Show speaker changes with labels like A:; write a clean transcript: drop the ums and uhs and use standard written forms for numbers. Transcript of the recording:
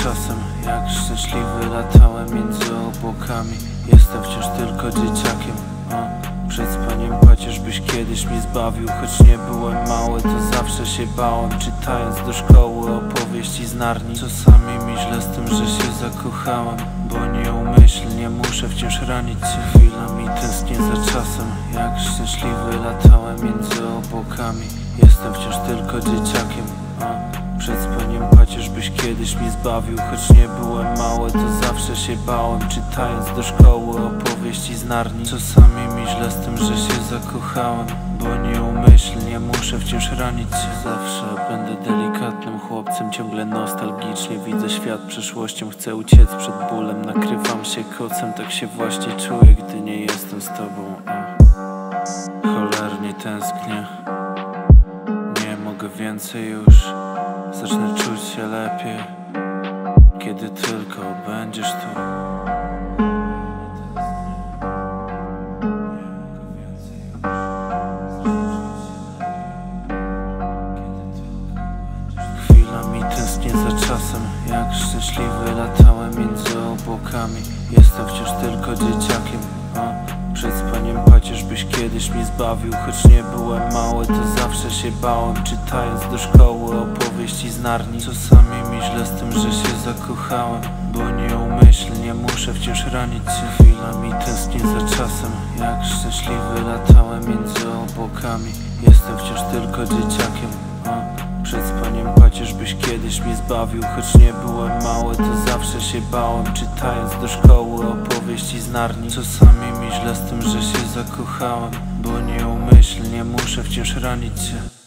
A: czasem, jak szczęśliwy latałem między obłokami. Jestem wciąż tylko dzieciakiem, przed spaniem pacierz byś kiedyś mnie zbawił. Choć nie byłem mały, to zawsze się bałem, czytając do szkoły opowieści z Narni. Czasami mi źle z tym, że się zakochałem, bo nieumyślnie muszę wciąż ranić się. Chwilami tęsknię za czasem, jak szczęśliwy latałem między obłokami. Jestem wciąż tylko dzieciakiem, przed spaniem pacierz byś kiedyś mnie zbawił. Choć nie byłem mały, to zawsze się bałem, czytając do szkoły opowieści z Narni. Czasami mi źle z tym, że się zakochałem, bo nieumyślnie muszę wciąż ranić się. Zawsze będę delikatnym chłopcem, ciągle nostalgicznie widzę świat przeszłością. Chcę uciec przed bólem, nakrywam się kocem. Tak się właśnie czuję, gdy nie jestem z tobą. Cholernie tęsknię, nie mogę więcej już. Zacznę czuć się lepiej, kiedy tylko będziesz tu. Chwilami tęsknię za czasem, jak szczęśliwy latałem między obłokami. Jestem wciąż tylko dzieciakiem, przed spaniem pacierz byś kiedyś mnie zbawił. Choć nie byłem mały, to zawsze się bałem, czytając do szkoły opowieści z Narni. Czasami mi źle z tym, że się zakochałem, bo nieumyślnie muszę wciąż ranić się. Chwilami tęsknię za czasem, jak szczęśliwy latałem między obłokami. Jestem wciąż tylko dzieciakiem, przed spaniem pacierz byś kiedyś mnie zbawił. Choć nie byłem mały, to zawsze się bałem, czytając do szkoły opowieści z Narni. Czasami mi źle z tym, że się zakochałem, bo nieumyślnie muszę wciąż ranić się.